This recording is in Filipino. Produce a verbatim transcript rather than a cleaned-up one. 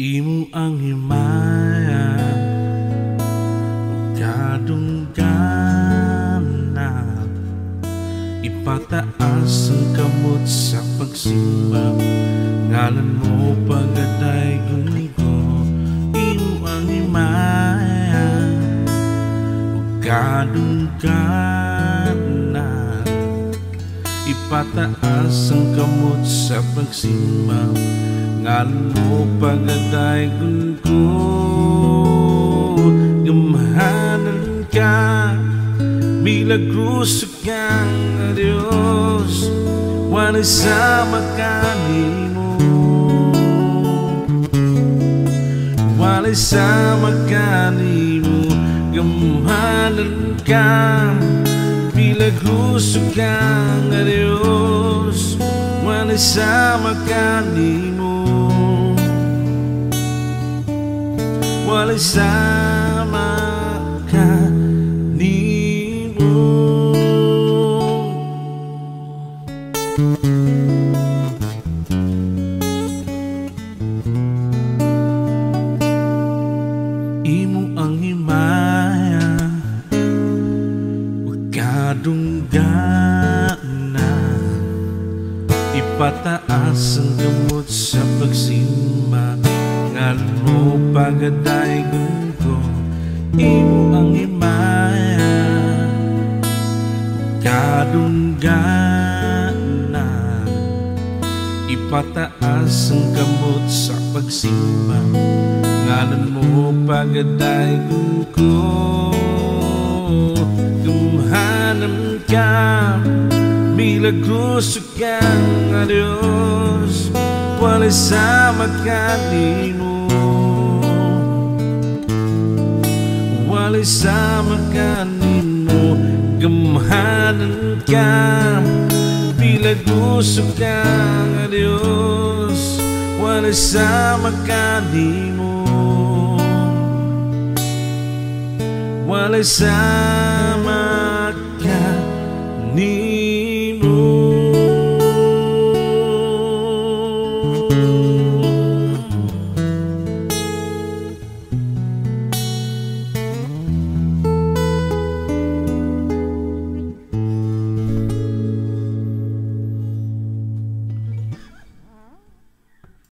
Imo ang himaya kadungana, ipataas ang kamot sa pagsimba. Ngalan mo pagadaygon ko. Imo ang himaya kadungana, ipataas ang kamot sa pagsimba. Ngalan mo pagadaygon ko. Gamahanan ka, milagroso kang Diyos. Walay sama kanimo, walay sama kanimo. Gamahanan ka, milagroso kang Diyos. Walay sama kanimo, walay sama kanimo. Imo ang himaya kadunggana, ipataas ang gamot sa pagsimba. Ngalan mo pagadaygon ko. Imo ang himaya kadunggana, ipataas ang kamot sa pagsimba. Ngalan mo pagadaygon ko. Gamahanan ka, milagroso kang Diyos. Walay sama kanimo, walay sama kanimo. Gamahanan ka, milagroso kang Diyos. Walay sama kanimo, walay sama